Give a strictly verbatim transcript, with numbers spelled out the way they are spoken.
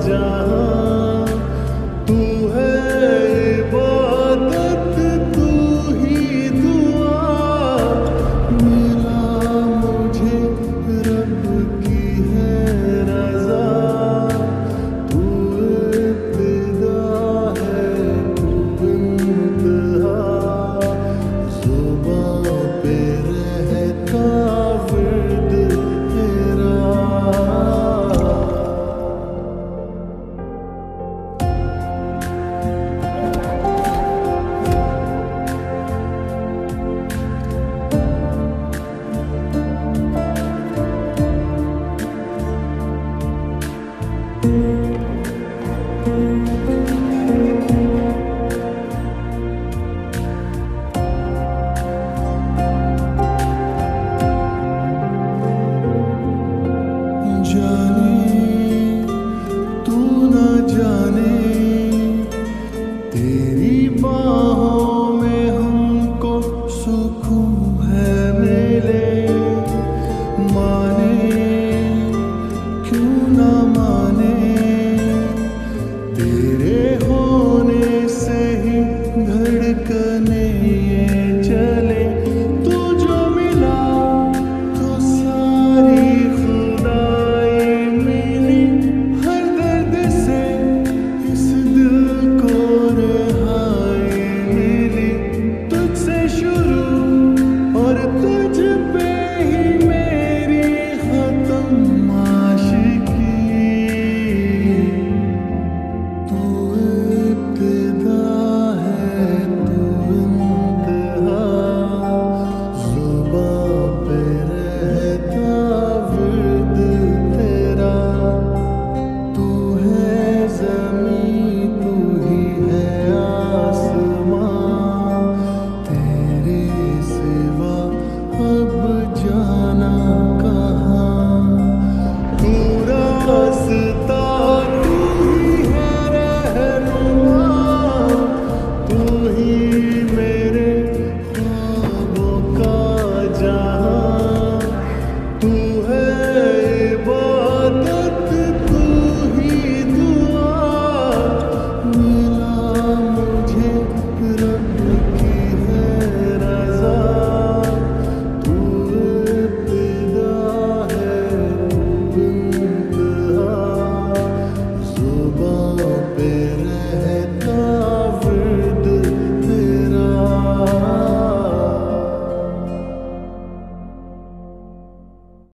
जहां तू है इबादत, तू ही दुआ। मिला मुझे रब की है रजा, तू इब्तिदा है तू इंतहा। ज़ुबां पे रहता विर्द तेरा। जाने तू ना जाने तेरी बाहों में हमको सुकून है मिले। माने क्यों ना माने